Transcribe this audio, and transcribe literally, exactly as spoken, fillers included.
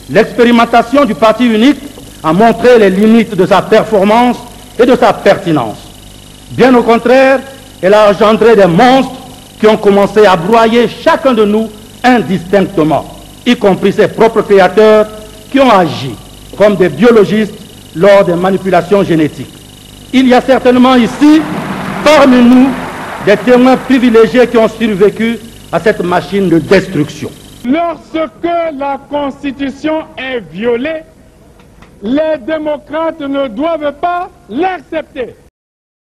L'expérimentation du parti unique a montré les limites de sa performance et de sa pertinence. Bien au contraire, elle a engendré des monstres qui ont commencé à broyer chacun de nous indistinctement, y compris ses propres créateurs qui ont agi comme des biologistes lors des manipulations génétiques. Il y a certainement ici, parmi nous, des témoins privilégiés qui ont survécu à cette machine de destruction. Lorsque la Constitution est violée, les démocrates ne doivent pas l'accepter.